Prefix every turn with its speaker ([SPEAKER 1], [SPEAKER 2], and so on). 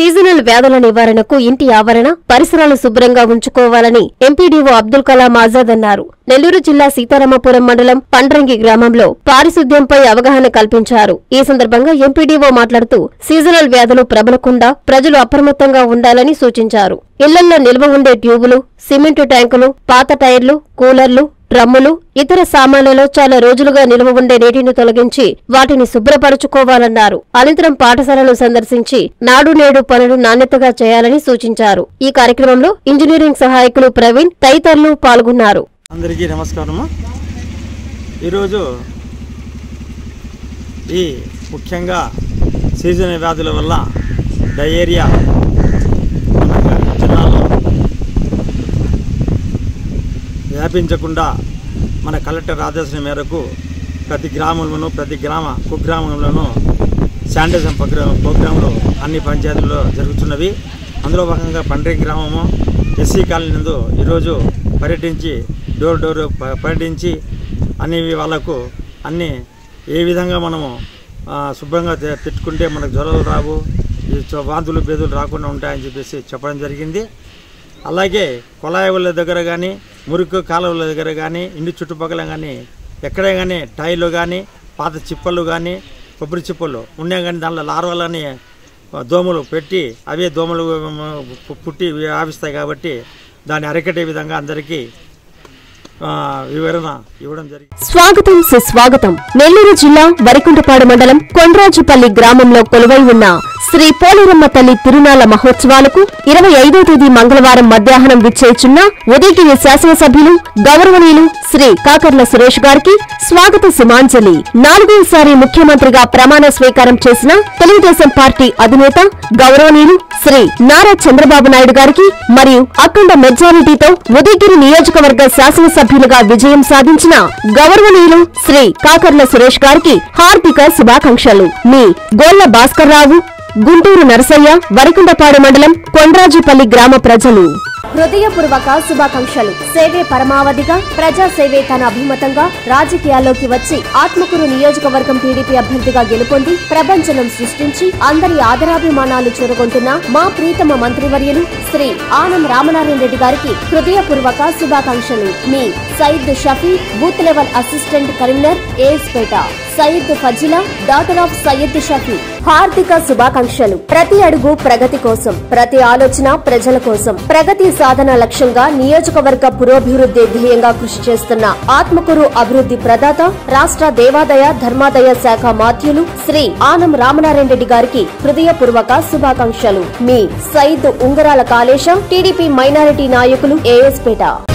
[SPEAKER 1] Seasonal వ్యాధుల నివారణకు ఇంటి ఆవరణ పరిసరాలు శుభ్రంగా ఉంచుకోవాలని ఎంపీడీఓ అబ్దుల్ కలాం ఆజాద్ అన్నారు. నెల్లూరు జిల్లా సీతారామపురం మండలం పండ్రంగి గ్రామంలో పారిశుద్ధ్యంపై అవగాహన కల్పించారు. ఈ సందర్భంగా ఎంపీడీఓ మాట్లాడుతూ సీజనల్ వ్యాధులు ప్రబలకుండా ప్రజలు అప్రమత్తంగా ఉండాలని సూచించారు. ఇళ్లల్లో నిల్వ ఉండే ట్యూబులు, సిమెంటు ట్యాంకులు, పాత టైర్లు, కూలర్లు, డ్రమ్ములు, ఇతర సామాన్లలో చాలా రోజులుగా నిల్వ ఉండే నీటిని తొలగించి వాటిని శుభ్రపరచుకోవాలన్నారు. అనంతరం పాఠశాలను సందర్శించి నాడు నేడు పనులు నాణ్యతగా చేయాలని సూచించారు. ఈ కార్యక్రమంలో ఇంజనీరింగ్ సహాయకులు ప్రవీణ్ తదితరులు పాల్గొన్నారు.
[SPEAKER 2] అందరికీ నమస్కారము. ఈరోజు ఈ ముఖ్యంగా సీజనల్ వ్యాధుల వల్ల డయేరియా జిల్లాలో వ్యాపించకుండా మన కలెక్టర్ ఆదేశం మేరకు ప్రతి గ్రామంలోనూ ప్రతి కుగ్రామంలోనూ శానిటైజేషన్ ప్రోగ్రాంలు అన్ని పంచాయతీల్లో జరుగుతున్నవి. అందులో భాగంగా పండ్రంగి గ్రామము ఎస్సీ కాలనీ నందు ఈరోజు పర్యటించి డోర్ పర్యటించి అన్ని వాళ్ళకు అన్ని ఏ విధంగా మనము శుభ్రంగా పెట్టుకుంటే మనకు జ్వరాలు రావు, వాంతులు బేదులు రాకుండా ఉంటాయని చెప్పేసి చెప్పడం జరిగింది. అలాగే కొళాయిల దగ్గర కానీ మురికి కాలువల దగ్గర కానీ ఇంటి చుట్టుపక్కల కానీ ఎక్కడే కానీ టైర్లు కానీ పాత చిప్పలు కానీ కొబ్బరి చిప్పలు ఉన్నాయి కానీ దాంట్లో లార్వాలని దోమలు పెట్టి అవే దోమలు పుట్టి ఆవిస్తాయి కాబట్టి దాన్ని అరికట్టే విధంగా అందరికీ వివరణ ఇవ్వడం జరిగింది.
[SPEAKER 1] స్వాగతం సుస్వాగతం. నెల్లూరు జిల్లా వరికుంటపాడు మండలం కొండ్రాజుపల్లి గ్రామంలో కొలువై ఉన్న శ్రీ పోలేరమ్మ తల్లి తిరునాళ్ల మహోత్సవాలకు 25వ తేదీ మంగళవారం మధ్యాహ్నం విచ్చేయుచున్న ఉదయగిరి శాసనసభ్యులు గౌరవనీయులు శ్రీ కాకర్ల సురేష్ గారికి స్వాగత సుమాంజలి. 4వసారి ముఖ్యమంత్రిగా ప్రమాణ స్వీకారం చేసిన తెలుగుదేశం పార్టీ అధినేత గౌరవనీయులు శ్రీ నారా చంద్రబాబు నాయుడు గారికి మరియు అఖండ మెజారిటీతో ఉదయగిరి నియోజకవర్గ శాసనసభ్యులుగా విజయం సాధించిన గౌరవనీయులు శ్రీ కాకర్ల సురేష్ గారికి హార్దిక శుభాకాంక్షలు. మీ గోళ్ల భాస్కర్రావు, గుంటూరు నరసయ్య, వరికుంటపాడు మండలం కొండ్రాజుపల్లి గ్రామ ప్రజలు. హృదయపూర్వక శుభాకాంక్షలు. సేవే పరమావధిగా ప్రజాసేవే తన అభిమతంగా రాజకీయాల్లోకి వచ్చి ఆత్మకూరు నియోజకవర్గం టీడీపీ అభ్యర్థిగా గెలుపొంది ప్రపంచనం సృష్టించి అందరి ఆదరాభిమానాలు చూరగొంటున్న మా ప్రీతమ మంత్రివర్యులు శ్రీ ఆనం రామనారాయణ రెడ్డి గారికి హృదయపూర్వక శుభాకాంక్షలు. మీ Syed Shafi, booth level assistant convener, A S Peta. Syed Fazila, daughter of Syed Shafi. హార్దిక శుభాకాంక్షలు. ప్రతి అడుగు ప్రగతి కోసం, ప్రతి ఆలోచన ప్రజల కోసం, ప్రగతి సాధన లక్ష్యంగా నియోజకవర్గ పురోభివృద్ధి ధ్యేయంగా కృషి చేస్తున్న ఆత్మకూరు అభివృద్ధి ప్రదాత, రాష్ట్ర దేవాదాయ ధర్మాదాయ శాఖ మాధ్యులు శ్రీ ఆనం రామనారాయణ రెడ్డి గారికి హృదయపూర్వక శుభాకాంక్షలు. మీ సయీద్ ఉంగరాల కాళేశం, టీడీపీ మైనారిటీ నాయకులు, ఏఎస్పేట.